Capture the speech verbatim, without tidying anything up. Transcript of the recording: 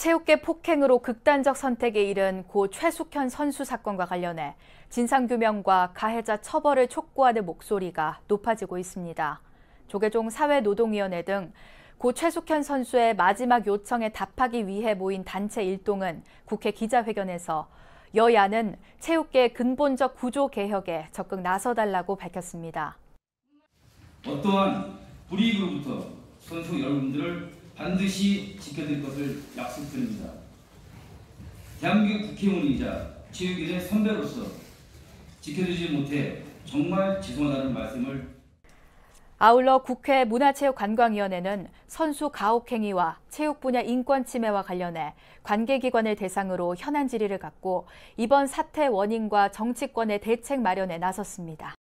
체육계 폭행으로 극단적 선택에 이른 고 최숙현 선수 사건과 관련해 진상규명과 가해자 처벌을 촉구하는 목소리가 높아지고 있습니다. 조계종 사회노동위원회 등 고 최숙현 선수의 마지막 요청에 답하기 위해 모인 단체 일동은 국회 기자회견에서 여야는 체육계 근본적 구조 개혁에 적극 나서달라고 밝혔습니다. 어떠한 불이익으로부터 선수 여러분들을 반드시 지켜드릴 것을 약속드립니다. 대한민국 국회의원이자 체육인의 선배로서 지켜드리지 못해 정말 죄송하다는 말씀을. 아울러 국회 문화체육관광위원회는 선수 가혹행위와 체육 분야 인권 침해와 관련해 관계기관을 대상으로 현안 질의를 갖고 이번 사태 원인과 정치권의 대책 마련에 나섰습니다.